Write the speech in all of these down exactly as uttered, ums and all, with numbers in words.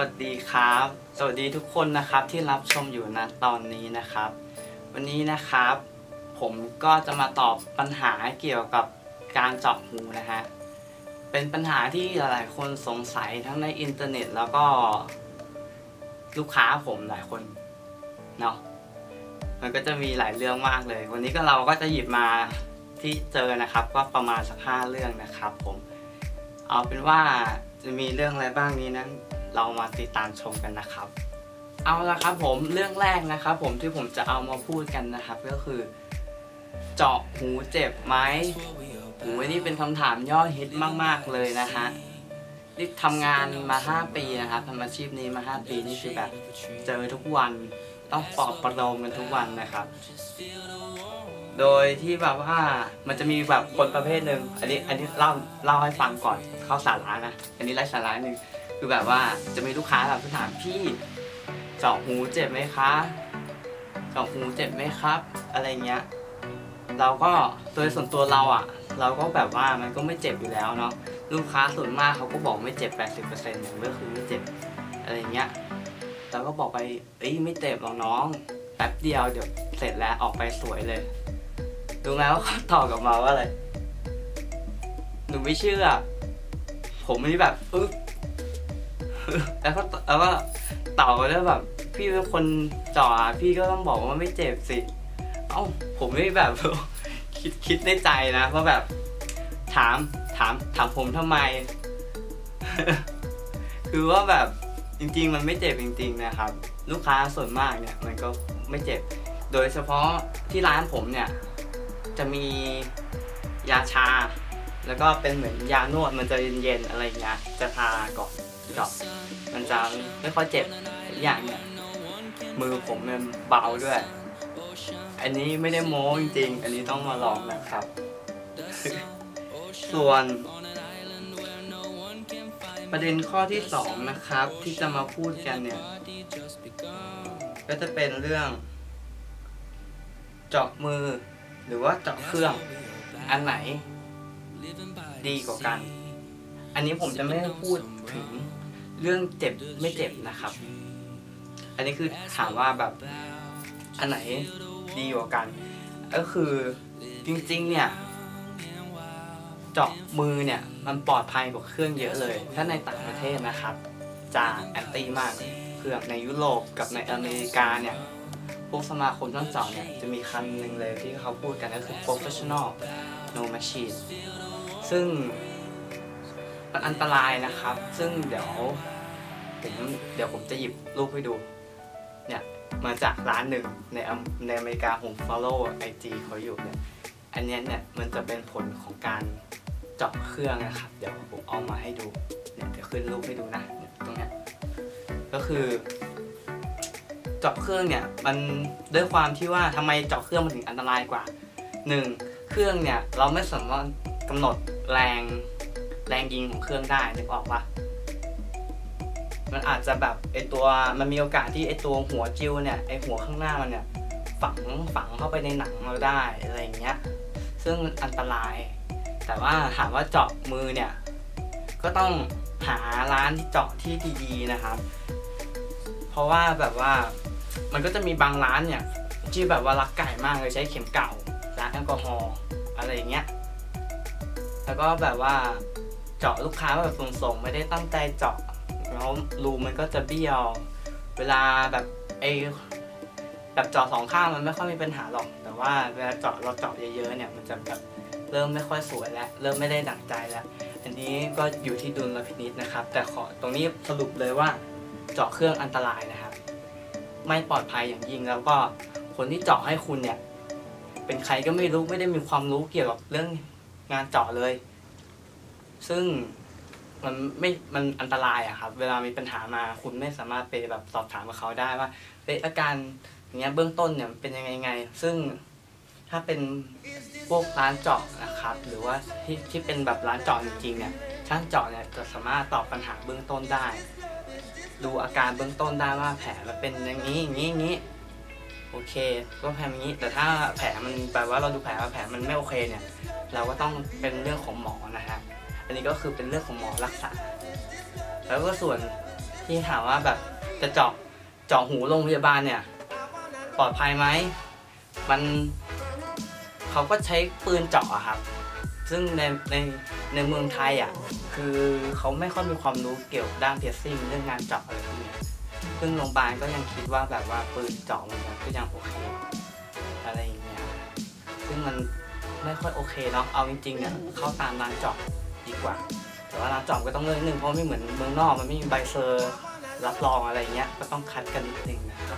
วัสดีครับสวัสดีทุกคนนะครับที่รับชมอยู่ณตอนนี้นะครับวันนี้นะครับผมก็จะมาตอบปัญหาเกี่ยวกับการเจาะหูนะฮะเป็นปัญหาที่หลายๆคนสงสัยทั้งในอินเทอร์เน็ตแล้วก็ลูกค้าผมหลายคนเนาะมันก็จะมีหลายเรื่องมากเลยวันนี้ก็เราก็จะหยิบมาที่เจอนะครับก็ประมาณสักห้าเรื่องนะครับผมเอาเป็นว่าจะมีเรื่องอะไรบ้างนี้นั้นเรามาติดตามชมกันนะครับเอาละครับผมเรื่องแรกนะครับผมที่ผมจะเอามาพูดกันนะครับก็คือเจาะหูเจ็บไหมหูนี่เป็นคำถามยอดฮิตมากๆเลยนะฮะนี่ทำงานมาห้าปีนะครับทำอาชีพนี้มาห้าปีนี่คือแบบเจอทุกวันต้องปลอบประโลมกันทุกวันนะครับโดยที่แบบว่ามันจะมีแบบคนประเภทหนึ่งอันนี้อันนี้เล่าเล่าให้ฟังก่อนเข้าสาระนะอันนี้ไร้สาระหนึ่งคือแบบว่าจะมีลูกค้าแบบถามพี่เจาะหูเจ็บไหมคะเจาะหูเจ็บไหมครับอะไรเงี้ยเราก็โดยส่วนตัวเราอ่ะเราก็แบบว่ามันก็ไม่เจ็บอยู่แล้วเนาะลูกค้าส่วนมากเขาก็บอกไม่เจ็บ แปดสิบเปอร์เซ็นต์ อย่างก็คือไม่เจ็บอะไรเงี้ยเราก็บอกไปเอ้ยไม่เจ็บหรอกน้องแป๊บเดียวเดี๋ยวเสร็จแล้วออกไปสวยเลยดูแล้วเขาตอบกลับมาว่าอะไรหนูไม่เชื่อผมนี่แบบอึ๊บแล้วก็แล้วก็ตอบไปแล้วแบบพี่เป็นคนจ่อพี่ก็ต้องบอกว่าไม่เจ็บสิเอ้าผมไม่แบบคิดคิดในใจนะว่าแบบถามถามถามผมทำไม คือว่าแบบจริงๆมันไม่เจ็บจริงๆนะครับลูกค้าส่วนมากเนี่ยมันก็ไม่เจ็บโดยเฉพาะที่ร้านผมเนี่ยจะมียาชาแล้วก็เป็นเหมือนยานวดมันจะเย็นๆอะไรเงี้ยจะทาก่อนเจาะมันจะไม่ค่อยเจ็บอย่างเนี่ยมือผมมันเบาด้วยอันนี้ไม่ได้โม้จริงๆอันนี้ต้องมาลองนะครับ ส่วนประเด็นข้อที่สองนะครับที่จะมาพูดกันเนี่ยก็จะเป็นเรื่องเจาะมือหรือว่าเจาะเครื่องอันไหนดีกว่ากันอันนี้ผมจะไม่พูดถึงเรื่องเจ็บไม่เจ็บนะครับอันนี้คือถามว่าแบบอันไหนดีกว่ากันก็คือจริงๆเนี่ยเจาะมือเนี่ยมันปลอดภัยกว่าเครื่องเยอะเลยถ้าในต่างประเทศนะครับจะแอนตี้มากเครื่องในยุโรปกับในอเมริกาเนี่ยพวกสมาคมด้านเจาะเนี่ยจะมีคำหนึ่งเลยที่เขาพูดกันก็คือ professional no machine ซึ่งมันอันตรายนะครับซึ่งเดี๋ยวผมเดี๋ยวผมจะหยิบรูปให้ดูเนี่ยมาจากร้านหนึ่งในในอเมริกาผม follow ไอ จี เขาอยู่เนี่ยอันนี้เนี่ยมันจะเป็นผลของการเจาะเครื่องนะครับเดี๋ยวผมเอามาให้ดูเนี่ยเดี๋ยวขึ้นรูปให้ดูนะตรงนี้ก็คือเจาะเครื่องเนี่ยมันด้วยความที่ว่าทำไมเจาะเครื่องมันถึงอันตรายกว่าหนึ่งเครื่องเนี่ยเราไม่สามารถกำหนดแรงแรงยิงของเครื่องได้นึกออกปะมันอาจจะแบบไอตัวมันมีโอกาสที่ไอตัวหัวจิ้วเนี่ยไอหัวข้างหน้ามันเนี่ยฝังฝังเข้าไปในหนังเราได้อะไรเงี้ยซึ่งอันตรายแต่ว่าถามว่าเจาะมือเนี่ยก็ต้องหาร้านที่เจาะที่ดีๆนะครับเพราะว่าแบบว่ามันก็จะมีบางร้านเนี่ยที่แบบว่ารักไก่มากเลยใช้เข็มเก่าล้างแอลกอฮอล์อะไรอย่างเงี้ยแล้วก็แบบว่าเจาะลูกค้าแบบส่งๆไม่ได้ตั้งใจเจาะแล้วรูมันก็จะเบี้ยวเวลาแบบไอแบบเจาะสองข้างมันไม่ค่อยมีปัญหาหรอกแต่ว่าเวลาเจาะเราเจาะเยอะๆเนี่ยมันจะแบบเริ่มไม่ค่อยสวยแล้วเริ่มไม่ได้ดั่งใจแล้วอันนี้ก็อยู่ที่ดุลพินิจนะครับแต่ขอตรงนี้สรุปเลยว่าเจาะเครื่องอันตรายนะครับไม่ปลอดภัยอย่างยิ่งแล้วก็คนที่เจาะให้คุณเนี่ยเป็นใครก็ไม่รู้ไม่ได้มีความรู้เกี่ยวกับเรื่องงานเจาะเลยซึ่งมันไม่มันอันตรายอะครับเวลามีปัญหามาคุณไม่สามารถไปแบบสอบถามกับเขาได้ว่าเอ๊ะอาการอย่างเงี้ยเบื้องต้นเนี่ยเป็นยังไงไงซึ่งถ้าเป็นพวกร้านเจาะนะครับหรือว่าที่ที่เป็นแบบร้านเจาะจริงๆเนี่ยช่างเจาะเนี่ยจะสามารถตอบปัญหาเบื้องต้นได้ดูอาการเบื้องต้นได้ว่าแผลมันเป็นอย่างนี้อย่างนี้อย่างนี้โอเคก็แผลอย่างนี้แต่ถ้าแผลมันแปลว่าเราดูแผลว่าแผลมันไม่โอเคเนี่ยเราก็ต้องเป็นเรื่องของหมอนะฮะอันนี้ก็คือเป็นเรื่องของหมอรักษาแล้วก็ส่วนที่ถามว่าแบบจะเจาะเจาะหูโรงพยาบาลเนี่ยปลอดภัยไหมมันเขาก็ใช้ปืนเจาะอะครับซึ่งในในในเมืองไทยอ่ะคือเขาไม่ค่อยมีความรู้เกี่ยวกับด้านเพียร์ซิ่งเรื่องงานเจาะอะไรพวกนี้ซึ่งโรงพยาบาลก็ยังคิดว่าแบบว่าปืนเจาะมันก็ยังโอเคอะไรอย่างเงี้ยซึ่งมันไม่ค่อยโอเคเนาะเอาจริงๆเนี่ยเข้าตามร้านเจาะดีกว่าแต่ว่าร้านเจาะก็ต้องเลือกนิดนึงเพราะไม่เหมือนเมืองนอกมันไม่มีใบเซอร์รับรองอะไรเงี้ยก็ต้องคัดกันนิดนึงนะครับ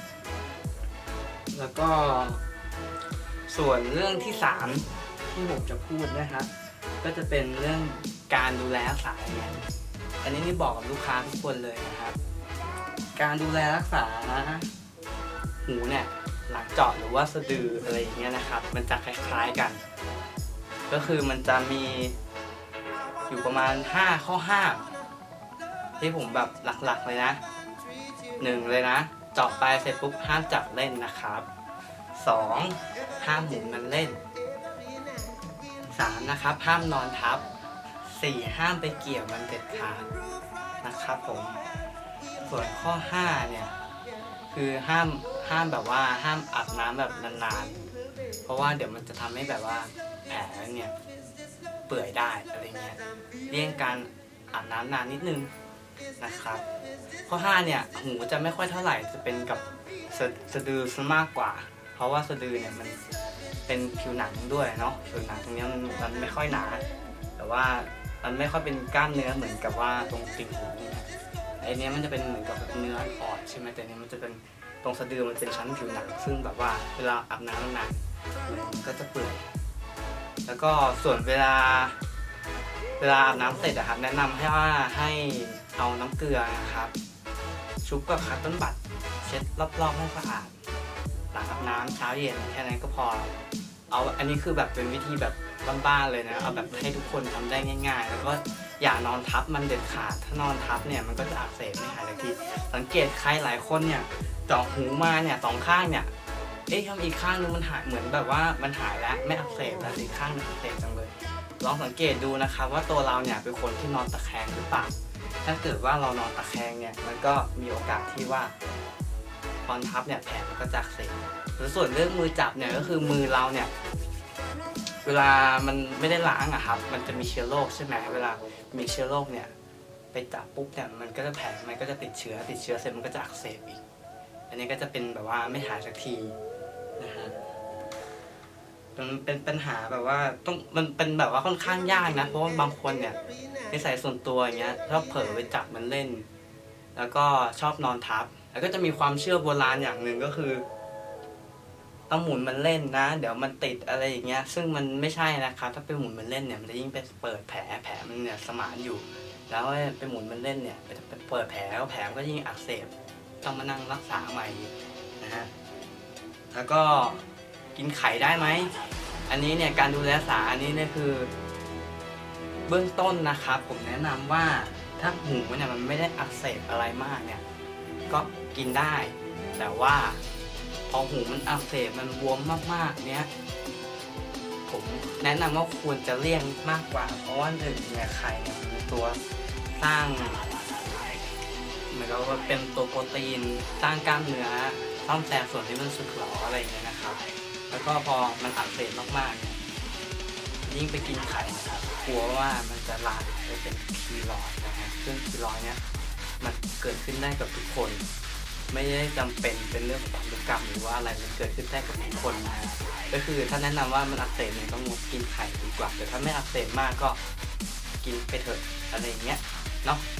แล้วก็ส่วนเรื่องที่สามที่ผมจะพูดนะครับก็จะเป็นเรื่องการดูแลรักษาเนี่ยอันนี้นี่บอกกับลูกค้าทุกคนเลยนะครับการดูแลรักษาหูเนี่ยหลังเจาะหรือว่าสะดืออะไรอย่างเงี้ยนะครับมันจะคล้ายๆกันก็คือมันจะมีอยู่ประมาณห้าข้อห้ามที่ผมแบบหลักๆเลยนะหนึ่งเลยนะเจาะไปเสร็จปุ๊บห้ามจับเล่นนะครับสองห้ามหมุนมันเล่นสามนะครับห้ามนอนทับสี่ห้ามไปเกี่ยวมันเด็ดขาดนะครับผมส่วนข้อห้าเนี่ยคือห้ามห้ามแบบว่าห้ามอาบน้ำแบบนานๆเพราะว่าเดี๋ยวมันจะทำให้แบบว่าแผลเนี่ยเปื่อยได้อะไรเงี้ยเลี่ยงการอาบน้ำนานนิดนึงนะครับข้อห้าเนี่ยหูจะไม่ค่อยเท่าไหร่จะเป็นกับสะสะดือซะมากกว่าเพราะว่าสะดือเนี่ยมันเป็นผิวหนังด้วยเนาะผิวหนังตรงนี้มันมันไม่ค่อยหนาแต่ว่ามันไม่ค่อยเป็นกล้ามเนื้อเหมือนกับว่าตรงติ่งหูเนี่ยไอ้นี้มันจะเป็นเหมือนกับเนื้ออ่อนใช่ไหมแต่เนี้ยมันจะเป็นตรงสะดือมันเป็นชั้นผิวหนังซึ่งแบบว่าเวลาอาบน้ำนานมันก็จะเปื่อยแล้วก็ส่วนเวลาเวลาอาบน้ำเสร็จอะครับแนะนำให้ว่าให้เอาน้ำเกลือนะครับชุบกับคัตเติ้ลบัตเช็ดรอบๆให้สะอาดหลังอาบน้ำเช้าเย็นแค่นั้นก็พอเอาอันนี้คือแบบเป็นวิธีแบบบ้านๆเลยนะเอาแบบให้ทุกคนทำได้ง่ายๆแล้วก็อย่านอนทับมันเด็ดขาดถ้านอนทับเนี่ยมันก็จะอักเสบไม่หายสักทีสังเกตใครหลายคนเนี่ยเจาะหูมาเนี่ยสองข้างเนี่ยเอ๊ะทำอีกข้างนึงมันหายเหมือนแบบว่ามันหายแล้วไม่อักเสบแล้วอีกข้างนึงอักเสบจังเลยลองสังเกตดูนะครับว่าตัวเราเนี่ยเป็นคนที่นอนตะแคงหรือเปล่าถ้าเกิดว่าเรานอนตะแคงเนี่ยมันก็มีโอกาสที่ว่าตอนทับเนี่ยแผลมันก็จะอักเสบหรือส่วนเรื่องมือจับเนี่ยก็คือมือเราเนี่ยเวลามันไม่ได้ล้างอะครับมันจะมีเชื้อโรคใช่ไหมเวลามีเชื้อโรคเนี่ยไปจับปุ๊บเนี่ยมันก็จะแผลมันก็จะติดเชื้อติดเชื้อเสร็จมันก็จะอักเสบอีกอันนี้ก็จะเป็นแบบว่าไม่หายสักทีนะฮะมันเป็นปัญหาแบบว่าต้องมันเป็นแบบว่าค่อนข้างยากนะเพราะว่าบางคนเนี่ยนิสัยส่วนตัวอย่างเงี้ยชอบเผลอไปจับมันเล่นแล้วก็ชอบนอนทับแล้วก็จะมีความเชื่อโบราณอย่างหนึ่งก็คือต้องหมุนมันเล่นนะเดี๋ยวมันติดอะไรอย่างเงี้ยซึ่งมันไม่ใช่นะครับถ้าไปหมุนมันเล่นเนี่ยมันจะยิ่งไปเปิดแผลแผลมันเนี่ยสมานอยู่แล้วไปหมุนมันเล่นเนี่ยไปเปิดแผลแล้วแผลก็ยิ่งอักเสบต้องมานั่งรักษาใหม่นะฮะแล้วก็กินไข่ได้ไหมอันนี้เนี่ยการดูแลรักษาอันนี้เนี่ยคือเบื้องต้นนะครับผมแนะนำว่าถ้าหูเนี่ยมันไม่ได้อักเสบอะไรมากเนี่ยก็กินได้แต่ว่าพอหูมันอักเสบมันบวมมากๆเนี้ยผมแนะนำว่าควรจะเลี่ยงมากกว่าเพราะว่าหนึ่งเนี่ยไข่เนี่ยมันเป็นตัวสร้างเหมือนกับว่าเป็นตัวโปรตีนสร้างกล้ามเนื้อซ่อมแซมส่วนที่มันสึกหรออะไรอย่างเงี้ยนะครับแล้วก็พอมันอักเสบมากๆเนี่ยยิ่งไปกินไข่นะครับกลัวว่ามันจะลามไปเป็นคีลอยด์นะฮะซึ่งคีลอยด์เนี่ยมันเกิดขึ้นได้กับทุกคนไม่ได้จำเป็นเป็นเรื่องของพันธุกรรมหรือว่าอะไรมันเกิดขึ้นได้กับทุกคนนะก็คือถ้าแนะนำว่ามันอักเสบเนี่ยต้องงดกินไข่ดีกว่าแต่ถ้าไม่อักเสบมากก็กินไปเถอะอะไรอย่างเงี้ยเนาะ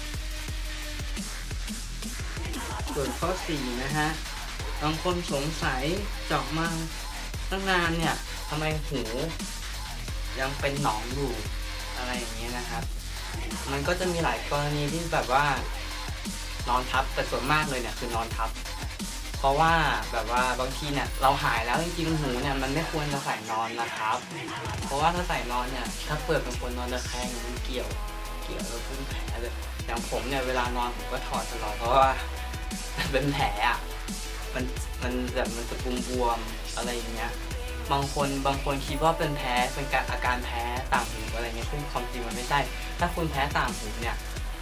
ส่วนข้อสี่นะฮะบางคนสงสัยเจาะมาตั้งนานเนี่ยทำไมหูยังเป็นหนองอยู่อะไรอย่างเงี้ยนะครับมันก็จะมีหลายกรณีที่แบบว่านอนทับแต่ส่วนมากเลยเนี่ยคือนอนทับเพราะว่าแบบว่าบางทีเนี่ยเราหายแล้วจริงๆหูเนี่ยมันไม่ควรจะใส่นอนนะครับเพราะว่าถ้าใส่นอนเนี่ยถ้าเปิดเป็นคนนอนตะแคงมันเกี่ยวเกี่ยวแล้วขึ้นแผลเลยอย่างผมเนี่ยเวลานอนผมก็ถอดตลอดเพราะว่าเป็นแผลอ่ะมันมันแบบมันจะบวมๆอะไรอย่างเงี้ยบางคนบางคนคิดว่าเป็นแพ้เป็นการอาการแพ้ต่างหูอะไรเงี้ยซึ่งความจริงมันไม่ใช่ถ้าคุณแพ้ต่างหูเนี่ย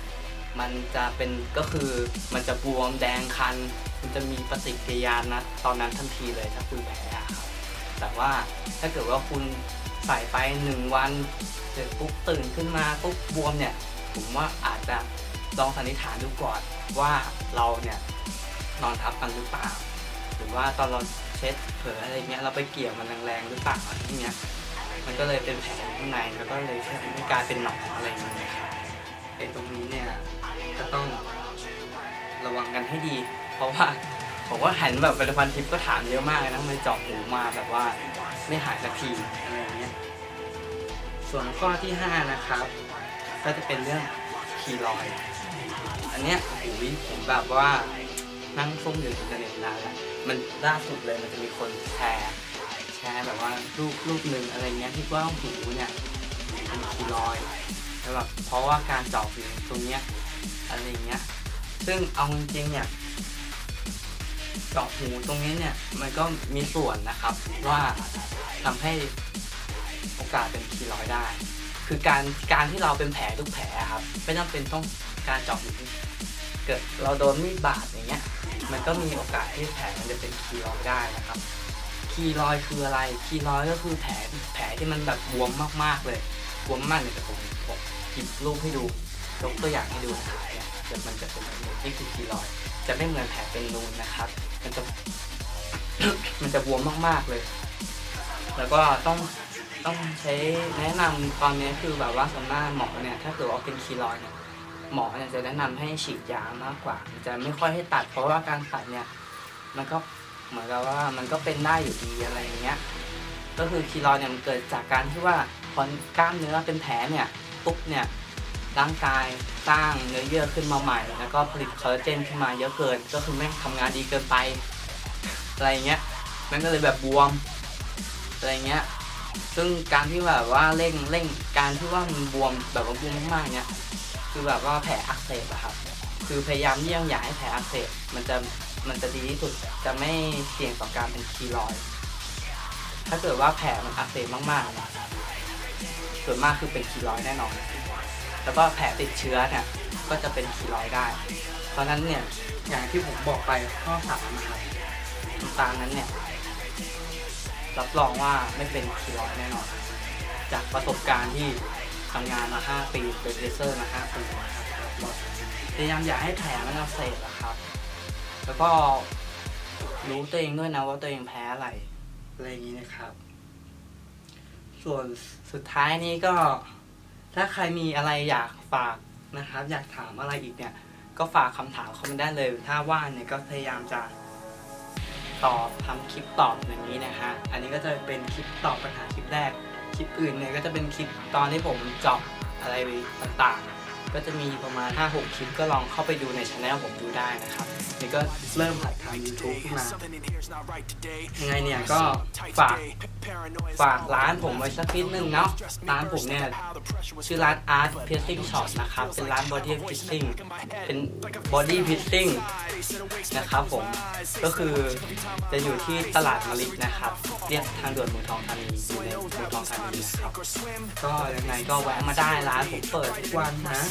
มันจะเป็นก็คือมันจะบวมแดงคันมันจะมีปฏิกิริยานะตอนนั้นทันทีเลยถ้าคุณแพ้ครับแต่ว่าถ้าเกิดว่าคุณใส่ไปหนึ่งวันเสร็จปุ๊บตื่นขึ้นมาปุ๊บบวมเนี่ยผมว่าอาจจะลองสันนิษฐานดูก่อนว่าเราเนี่ยนอนทับกันหรือเปล่าหรือว่าตอนเราเช็ดเผลออะไรเงี้ยเราไปเกี่ยวมันแรงๆหรือเปล่าอะไรเงี้ยมันก็เลยเป็นแผลข้างในแล้วก็เลยไม่กลายเป็นหนองอะไรอย่างเงี้ยครับไอ้ตรงนี้เนี่ยก็ต้องระวังกันให้ดีเพราะว่าผมว่าหันแบบเป็นพันทิปก็ถามเยอะมากเลยนะมันเจาะหูมาแบบว่าไม่หายสักทีอะไรอย่างเงี้ยส่วนข้อที่ห้านะครับก็จะเป็นเรื่องคีรอยด์อันเนี้ยโอ้โหผมแบบว่านั่งซุ่มอยู่อินเทอร์เน็ตนานแล้วมันล่าสุดเลยมันจะมีคนแชร์แชร์แบบว่ารูปรูปหนึ่งอะไรเงี้ยที่ว่าหูเนี่ยเป็นคีรอยด์แล้วแบบเพราะว่าการเจาะหูตรงเนี้ยอะไรเงี้ยซึ่งเอาจริงๆเนี่ยเจาะหูตรงนี้เนี่ยมันก็มีส่วนนะครับว่าทำให้โอกาสเป็นคีรอยด์ได้คือการการที่เราเป็นแผลทุกแผลครับไม่จำเป็นต้องการเจาะหูเกิดเราโดนมีดบาดอย่างเงี้ยมันก็มีโอกาสที่แผลมันจะเป็นคีรอยด์ได้นะครับคีรอยด์คืออะไรคีรอยด์ก็คือแผลแผลที่มันแบบบวมมากๆเลยบวมมากเนี่ยแต่ผมผมหยิบรูปให้ดูยกตัวอย่างให้ดูนะครับเนี่ยมันจะเป็นแบบนี้นี่คือคีรอยด์จะไม่เหมือนแผลเป็นนูนนะครับมันจะ มันจะบวมมากๆเลยแล้วก็ต้องต้องใช้แนะนำตอนนี้คือแบบว่าสำหรับหมอเนี่ยถ้าเกิดว่าเป็นคีรอยด์เนี่ยหมอเนี่ยจะแนะนำให้ฉีดยามากกว่าจะไม่ค่อยให้ตัดเพราะว่าการตัดเนี่ยมันก็เหมือนกับว่ามันก็เป็นได้อยู่ดีอะไรอย่างเงี้ยก็คือคีรอยด์เนี่ยมันเกิดจากการที่ว่าพอกล้ามเนื้อเป็นแผลเนี่ยปุ๊บเนี่ยร่างกายสร้างเนื้อเยื่อขึ้นมาใหม่แล้วก็ผลิตคอลลาเจนขึ้นมาเยอะเกินก็คือแม่งทำงานดีเกินไปอะไรเงี้ยมันก็เลยแบบบวมอะไรเงี้ยซึ่งการที่แบบว่าเร่งเร่งการที่ว่ามันบวมแบบว่าบวมมากๆเนี้ยคือแบบว่าแผลอักเสบอะครับคือพยายามเลี่ยงอย่าให้แผลอักเสบมันจะมันจะดีที่สุดจะไม่เสี่ยงต่อการเป็นคีรอยด์ถ้าเกิดว่าแผลมันอักเสบมากๆนะส่วนมากคือเป็นคีรอยด์แน่นอนแล้วก็แผลติดเชื้อเนี่ยก็จะเป็นคีรอยด์ได้เพราะนั้นเนี่ยอย่างที่ผมบอกไปข้อสามนะครับตามนั้นเนี่ยรับรองว่าไม่เป็นคีรอยด์แน่นอนจากประสบการณ์ที่ทำงานมาห้าปีเป็นเลเซอร์มาห้าปีนะครับพยายามอย่าให้แผลมันอักเสบนะครับแล้วก็รู้ตัวเองด้วยนะว่าตัวเองแพ้อะไรอะไรอย่างนี้นะครับส่วนสุดท้ายนี้ก็ถ้าใครมีอะไรอยากฝากนะครับอยากถามอะไรอีกเนี่ยก็ฝากคำถามเขามาได้เลยถ้าว่างเนี่ยก็พยายามจะตอบทำคลิปตอบอย่างนี้นะฮะอันนี้ก็จะเป็นคลิปตอบปัญหาคลิปแรกคลิปอื่นเนี่ยก็จะเป็นคลิปตอนที่ผมเจาะอะไรต่างๆก็จะมีประมาณ ห้าหก คลิปก็ลองเข้าไปดูในช anel ผมดูได้นะครับนี่ก็เริ่มหัดทำ YouTube ขึ้นมายังไงเนี่ยก็ฝากฝากร้านผมไว้สักนิดนึงเนาะร้านผมเนี่ยชื่อร้าน Art Piercing Shop นะครับเป็นร้าน Body Piercing เป็น Body Piercing นะครับผมก็คือจะอยู่ที่ตลาดมะลินะครับเรียบทางด่วนเมืองทองธานีอยู่ในเมืองทองธานีนะครับก็ยังไงก็แวะมาได้ร้านผมเปิดทุกวันนะ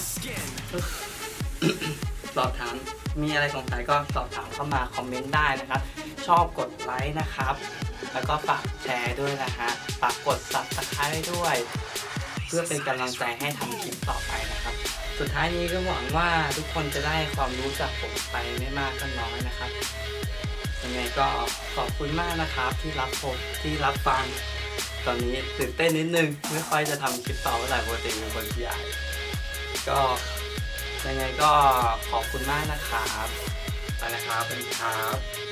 สอบถามมีอะไรสงสัยก็สอบถามเข้ามาคอมเมนต์ได้นะครับชอบกดไลค์นะครับแล้วก็ฝากแชร์ด้วยนะฮะฝากกด ซับสไครบ์ ด้วยเพื่อเป็นกำลังใจให้ทำคลิปต่อไปนะครับสุดท้ายนี้ก็หวังว่าทุกคนจะได้ความรู้จากผมไปไม่มากก็น้อยนะครับยังไงก็ขอบคุณมากนะครับที่รับชมที่รับฟังตอนนี้ตื่นเต้นนิดนึงไม่ค่อยจะทำคลิปต่อเมื่อไหร่ปกติเป็นคนที่ใหญ่ก็ยังไงก็ขอบคุณมากนะครับไปนะครับสวัสดีครับ